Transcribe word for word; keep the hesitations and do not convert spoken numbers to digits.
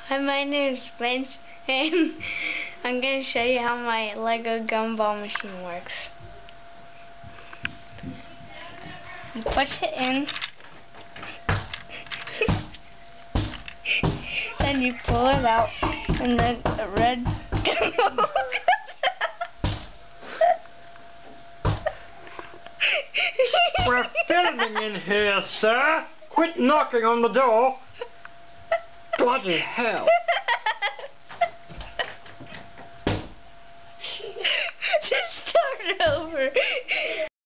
Hi, my name is Vince, and I'm going to show you how my Lego Gumball machine works. You push it in, then you pull it out, and then the red Gumball We're filming in here, sir. Quit knocking on the door. Bloody hell. Just start over.